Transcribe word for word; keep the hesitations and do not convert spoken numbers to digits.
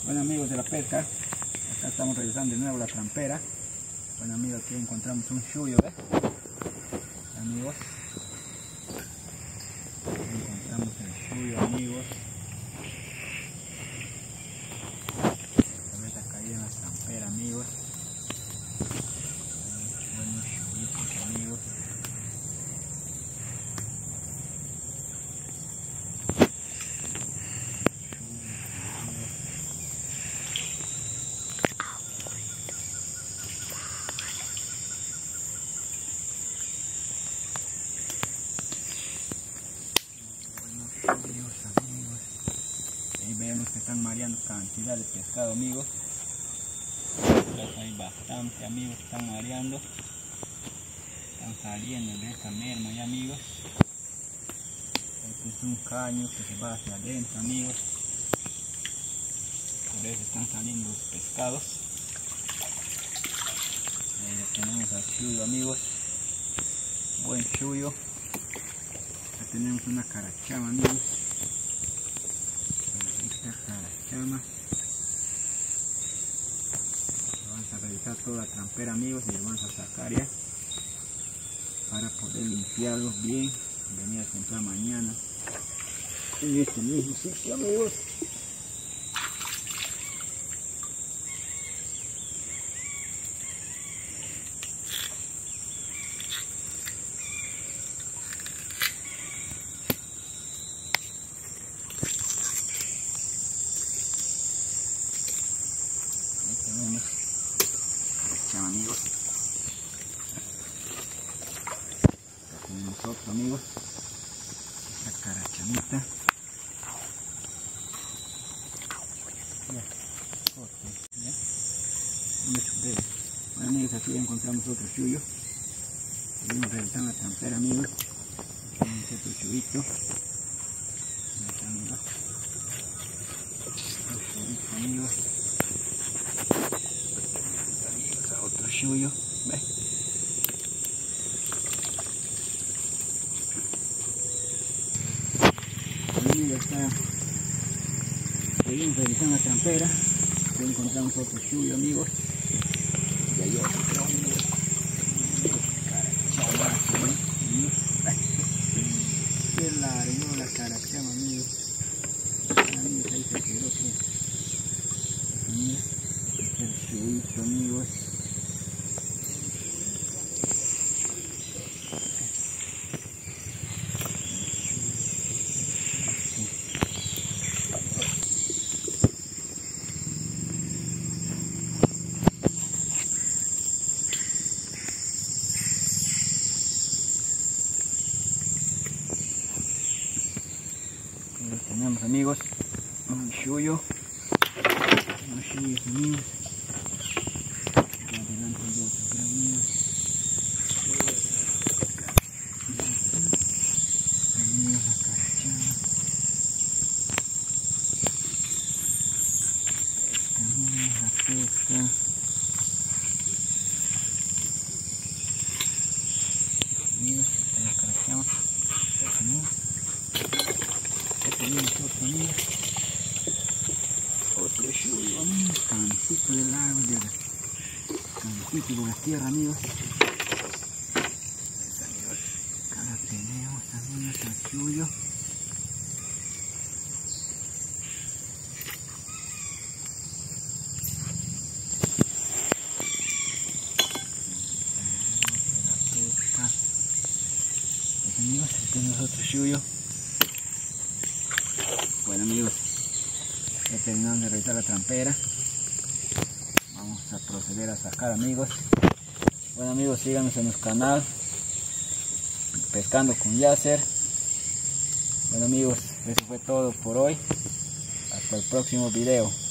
Bueno amigos de la pesca, acá estamos realizando de nuevo la trampera. Bueno amigos, aquí encontramos un chuyo, ¿ves? Amigos, aquí encontramos el chuyo amigos. La vez ha caído en la trampera amigos. Buenos chuyitos amigos. Amigos, amigos, ahí vemos que están mareando cantidad de pescado amigos. Hay bastante amigos que están mareando, están saliendo de esta merma ya amigos. Este es un caño que se va hacia adentro amigos, por eso están saliendo los pescados. Ahí tenemos al chuyo amigos, buen chuyo. Tenemos una carachama amigos, esta carachama. Vamos a revisar toda la trampera amigos y le vamos a sacar ya para poder limpiarlos bien, venir a comprar mañana en este mismo sitio amigos. Amigos, acá tenemos otro amigos, esta carachamita. Bueno amigos, aquí encontramos otro chuyo. Seguimos revisando la trampera amigos. Tenemos otro chuyito. Otro chuyito amigos. Otro chuyo, ¿ves? Amigos, está. Seguimos revisando la trampera. Aquí encontramos otro chuyo amigos. Y hay otro amigos. Carachama, ¿eh? Qué largo la carachama amigos. Amigos, ahí se quedó que. Este es el chuyito amigos. Tenemos amigos un chuyo, un chuyo amigos. Adelante de otro amigos. Amigos la carachama. Amigos la pesca. Amigos la carachama. Amigos. Tenemos otro amigos, otro chuyo amigos, campito del agua, de la, campito de la tierra amigos. Acá tenemos amigos el chuyo. Pues amigos, tenemos otro chuyo. Bueno amigos, ya terminamos de revisar la trampera. Vamos a proceder a sacar amigos. Bueno amigos, síganos en nuestro canal Pescando con Yasser. Bueno amigos, eso fue todo por hoy. Hasta el próximo video.